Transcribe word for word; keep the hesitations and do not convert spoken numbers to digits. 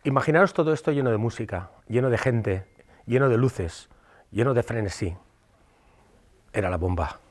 Imaginaros todo esto lleno de música, lleno de gente, lleno de luces, lleno de frenesí. Era la bomba.